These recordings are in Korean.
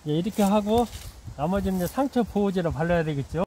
예, 이렇게 하고 나머지는 이제 상처 보호제를 발라야 되겠죠.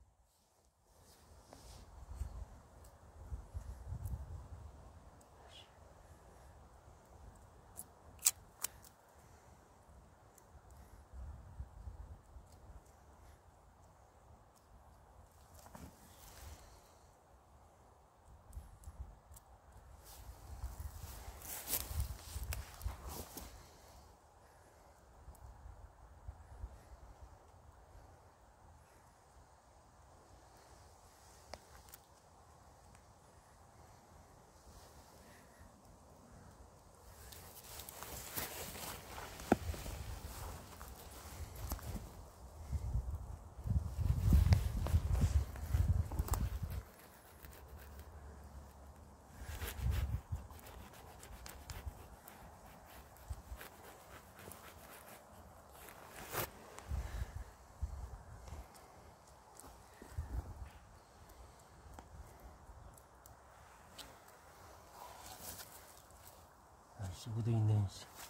묻어있네.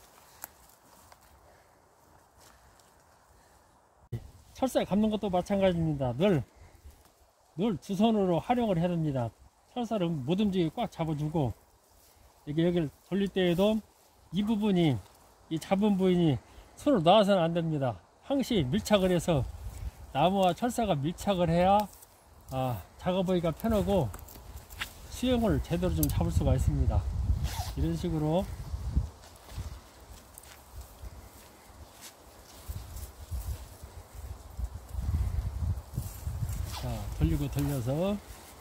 철사에 감는 것도 마찬가지입니다. 늘 두 손으로 활용을 해야 됩니다. 철사를 못 움직이게 꽉 잡아주고, 여기를 돌릴 때에도 이 부분이, 이 잡은 부분이 손을 놔서는 안 됩니다. 항시 밀착을 해서 나무와 철사가 밀착을 해야 작업하기가 편하고 수영을 제대로 좀 잡을 수가 있습니다. 이런 식으로 돌리고 돌려서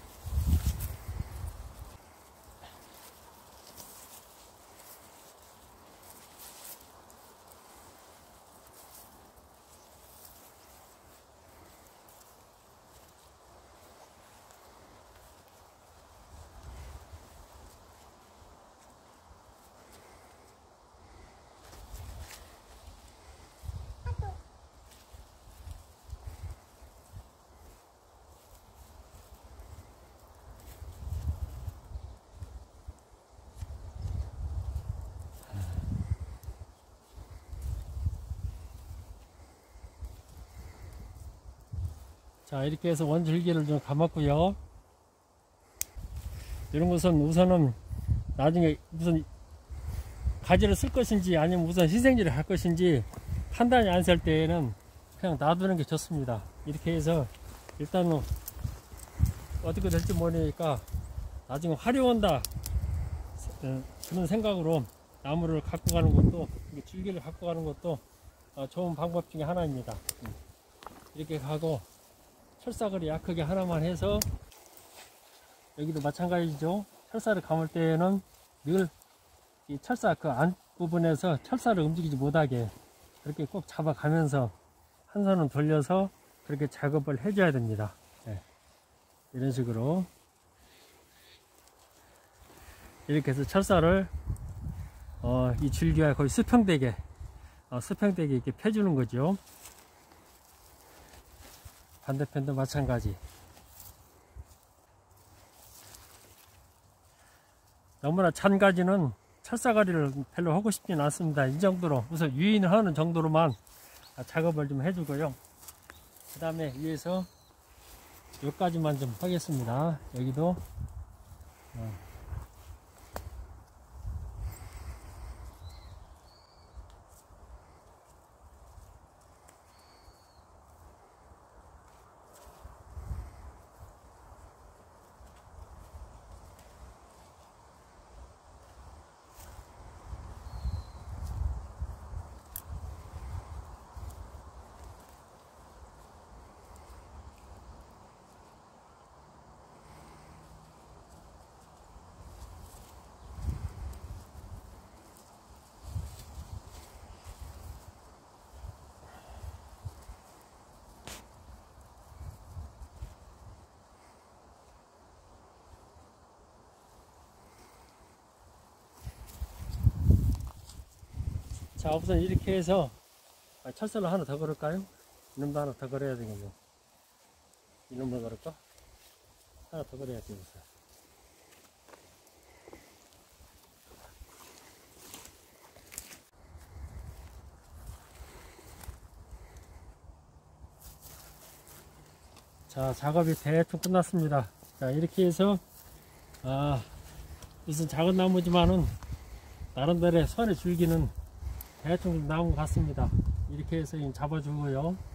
자, 이렇게 해서 원줄기를 좀 감았고요. 이런 것은 우선은 나중에 무슨 가지를 쓸 것인지 아니면 우선 희생지를 할 것인지 판단이 안 설 때에는 그냥 놔두는 게 좋습니다. 이렇게 해서 일단은 어떻게 될지 모르니까 나중에 활용한다 그런 생각으로 나무를 갖고 가는 것도, 줄기를 갖고 가는 것도 좋은 방법 중에 하나입니다. 이렇게 하고 철사거리 약하게 하나만 해서, 여기도 마찬가지죠. 철사를 감을 때에는 늘 이 철사 그 안 부분에서 철사를 움직이지 못하게 그렇게 꼭 잡아가면서 한 손은 돌려서 그렇게 작업을 해줘야 됩니다. 네. 이런 식으로 이렇게 해서 철사를 이 줄기와 거의 수평되게 이렇게 펴주는 거죠. 반대편도 마찬가지. 너무나 찬 가지는 철사거리를 별로 하고 싶지는 않습니다. 이 정도로 우선 유인을 하는 정도로만 작업을 좀 해주고요. 그 다음에 위에서 여기까지만 좀 하겠습니다. 여기도 자, 우선 이렇게 해서 철사를 하나 더 걸을까요? 이놈도 하나 더 걸어야 되겠네요. 이놈도 걸을까? 하나 더 걸어야지 우선. 자, 작업이 대충 끝났습니다. 자, 이렇게 해서 무슨 작은 나무지만은 나름대로의 선의 줄기는 대충 나온 것 같습니다. 이렇게 해서 잡아주고요.